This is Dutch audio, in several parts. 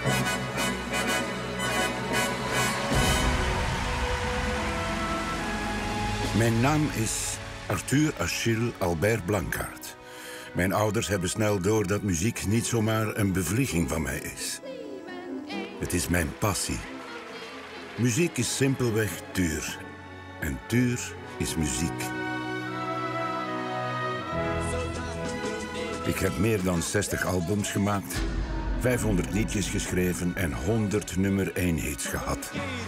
Mijn naam is Arthur Achille Albert Blankaart. Mijn ouders hebben snel door dat muziek niet zomaar een bevlieging van mij is. Het is mijn passie. Muziek is simpelweg Tuur. En Tuur is muziek. Ik heb meer dan 60 albums gemaakt, 500 liedjes geschreven en 100 nummer 1 hits gehad.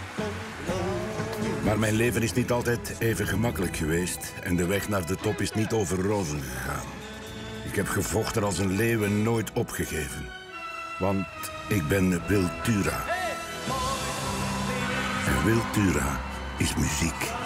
Maar mijn leven is niet altijd even gemakkelijk geweest en de weg naar de top is niet over rozen gegaan. Ik heb gevochten als een leeuw en nooit opgegeven. Want ik ben Wiltura. En Wiltura is muziek.